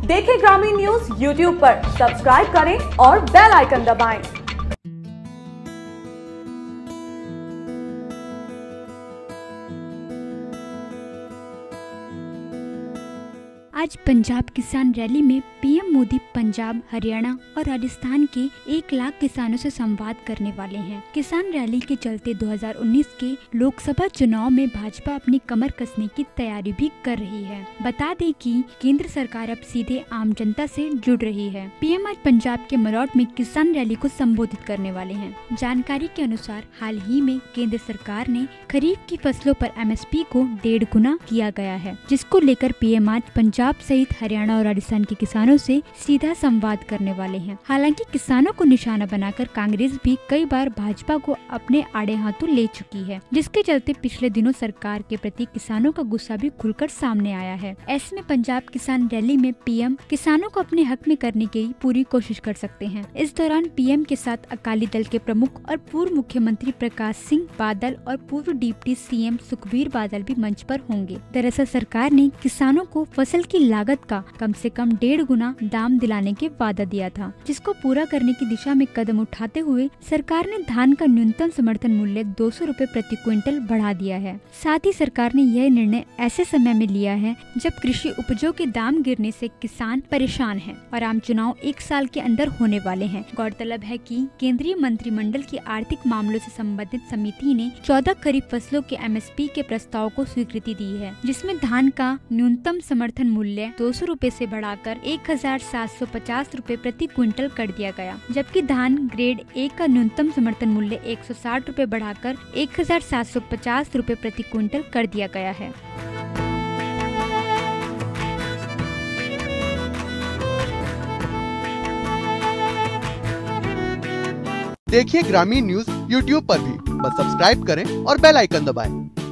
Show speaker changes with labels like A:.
A: देखें ग्रामीण news YouTube पर, सब्सक्राइब करें और बेल आइकन दबाएं।
B: आज पंजाब किसान रैली में पीएम मोदी पंजाब, हरियाणा और राजस्थान के 1 लाख किसानों से संवाद करने वाले हैं। किसान रैली के चलते 2019 के लोकसभा चुनाव में भाजपा अपनी कमर कसने की तैयारी भी कर रही है। बता दें कि केंद्र सरकार अब सीधे आम जनता से जुड़ रही है। पीएम आज पंजाब के मरोट में किसान रैली को संबोधित करने वाले हैं। जानकारी के अनुसार हाल ही में केंद्र सरकार ने खरीफ की फसलों पर MSP को 1.5 गुना किया गया है, जिसको लेकर पीएम आज पंजाब सहित हरियाणा और राजस्थान के किसानों से सीधा संवाद करने वाले हैं। हालांकि किसानों को निशाना बनाकर कांग्रेस भी कई बार भाजपा को अपने आड़े हाथों ले चुकी है, जिसके चलते पिछले दिनों सरकार के प्रति किसानों का गुस्सा भी खुलकर सामने आया है। ऐसे में पंजाब किसान रैली में पीएम किसानों को अपने हक में करने की पूरी कोशिश कर सकते हैं। इस दौरान पीएम के साथ अकाली दल के प्रमुख और पूर्व मुख्यमंत्री प्रकाश सिंह बादल और पूर्व डिप्टी सीएम सुखबीर बादल भी मंच पर होंगे। दरअसल सरकार ने किसानों को फसल की लागत का कम से कम 1.5 गुना दाम दिलाने के वादा दिया था, जिसको पूरा करने की दिशा में कदम उठाते हुए सरकार ने धान का न्यूनतम समर्थन मूल्य 200 रुपए प्रति क्विंटल बढ़ा दिया है। साथ ही सरकार ने यह निर्णय ऐसे समय में लिया है जब कृषि उपजों के दाम गिरने से किसान परेशान हैं और आम चुनाव 1 साल के अंदर होने वाले हैं। गौरतलब है कि केंद्रीय मंत्रिमंडल की आर्थिक मामलों से संबंधित समिति ने 14 खरीफ फसलों के MSP के प्रस्ताव को स्वीकृति दी है, जिसमें धान का न्यूनतम समर्थन मूल्य 200 रुपए से बढ़ाकर 1750 रुपए प्रति क्विंटल कर दिया गया, जबकि धान ग्रेड A का न्यूनतम समर्थन मूल्य 160 रुपए बढ़ाकर 1750 रुपए प्रति क्विंटल कर दिया गया है।
C: देखिए ग्रामीण न्यूज यूट्यूब पर भी, बस सब्सक्राइब करें और बेल आइकन दबाएं।